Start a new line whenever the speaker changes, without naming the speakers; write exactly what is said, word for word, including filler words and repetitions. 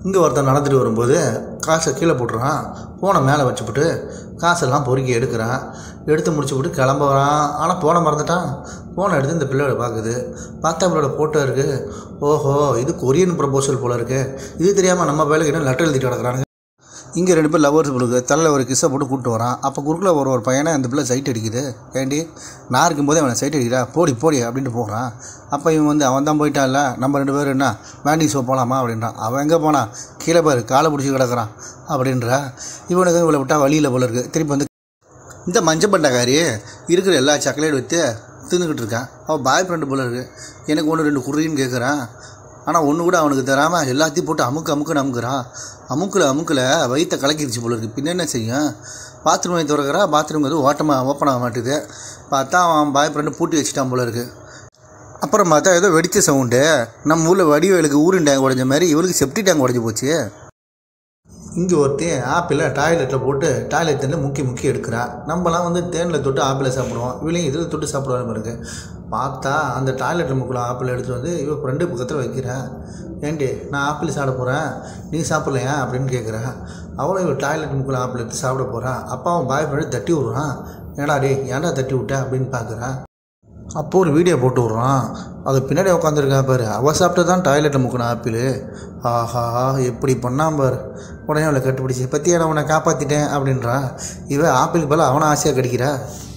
இங்கே ஒருத்தன் நடந்துட்டு வரும்போது காசை கீழே போட்டுறான். ஃபோனை மேலே வச்சுப்புட்டு காசெல்லாம் பொறுக்கி எடுக்கிறான். எடுத்து முடிச்சுப்புட்டு கிளம்புறான். ஆனால் ஃபோனை மறந்துட்டான். ஃபோனை எடுத்து இந்த பிள்ளையோட பார்க்குது. பார்த்தா பிள்ளையோட ஃபோட்டோ இருக்குது. ஓஹோ, இது கொரியன் ப்ரப்போசல் போல் இருக்குது. இது தெரியாமல் நம்ம வேலைக்கு என்ன லெட்டர் எழுதிட்டு கிடக்குறானுங்க. இங்கே ரெண்டு பேர் லவர்ஸ் பிள்ளைக்கு தலையில் ஒரு கிஸ்ஸை போட்டு கூப்பிட்டு வரான். அப்போ குறுக்கில் ஒரு ஒரு பையனை அந்த பிள்ளை சைட் அடிக்குது. ஏண்டி நான் இருக்கும்போதே அவனை சைட் அடிக்கிறா, போடி போடி அப்படின்ட்டு போகிறான். அப்போ இவன் வந்து அவன் தான் போயிட்டான்ல, நம்ம ரெண்டு பேரும் என்ன மேண்டி ஷோ போகலாமா அப்படின்றான். அவன் எங்கே போனான், கீழே பாரு காலை பிடிச்சி கிடக்குறான் அப்படின்றா. இவனுக்கு இவளை விட்டால் வழியில் போல இருக்குது. திருப்பி வந்து இந்த மஞ்சள் பண்டக்காரி இருக்கிற எல்லா சாக்லேட் வச்சு தின்னுக்கிட்டு இருக்கான். அவன் பாய் ஃப்ரெண்டு போல இருக்குது. எனக்கு ஒன்று ரெண்டு குருன்னு கேட்குறான். ஆனால் ஒன்று கூட அவனுக்கு தராமல் எல்லாத்தையும் போட்டு அமுக்கு அமுக்குன்னு அமுக்குறான். அமுக்கில் அமுக்கில் வயிற்றை கலக்கிடுச்சு போல இருக்குது. பின்ன என்ன செய்யும், பாத்ரூம் வாங்கி திறக்கிறா. பாத்ரூம் வந்து ஓட்டமாக ஓப்பன் ஆக மாட்டுது. பார்த்தா அவன் பாய் ஃப்ரெண்டு பூட்டி வச்சுட்டான் போல இருக்குது. அப்புறம் பார்த்தா ஏதோ வெடித்த சவுண்டு. நம்ம ஊரில் வடிவேலுக்கு ஊரின் டேங்க் உடஞ்ச மாதிரி இவளுக்கு செப்டி டேங்க் உடஞ்சி போச்சு. இங்கே ஒருத்தன் ஆப்பிளை டாய்லெட்டில் போட்டு டாய்லெட் தண்ணியில் முக்கி முக்கி எடுக்கிறா. நம்மலாம் வந்து தேனில் தொட்டு ஆப்பிளை சாப்பிடுவோம். இவளையும் இதில் தொட்டு சாப்பிடுவாங்க பாருங்க. பார்த்தா அந்த டாய்லெட் முக்கில் ஆப்பிள் எடுத்து வந்து இவன் ஃப்ரெண்டு பக்கத்தில் வைக்கிறேன். ஏண்டி நான் ஆப்பிள் சாப்பிட போகிறேன், நீ சாப்பிட்லையா அப்படின்னு கேட்குறா. அவளும் இவன் டாய்லெட் முக்கில் ஆப்பிள் எடுத்து சாப்பிட போகிறான். அப்போ அவன் பாய் ஃப்ரெண்டு தட்டி விட்றான். ஏடா டே ஏன்டா தட்டி விட்டேன் அப்படின்னு பார்க்குறான். அப்போது ஒரு வீடியோ போட்டு விட்றான். அது பின்னாடி உட்காந்துருக்கா பாரு, அவள் சாப்பிட்டு தான் டாய்லெட்டில் முக்கின ஆப்பிள். ஆஹா எப்படி பண்ணான் பாரு. உடனே அவளை கட்டுப்பிடிச்சி பற்றி நான் உன்னை காப்பாற்றிட்டேன் அப்படின்றா. இவன் ஆப்பிள் போல் அவனை ஆசையாக கடிக்கிறா.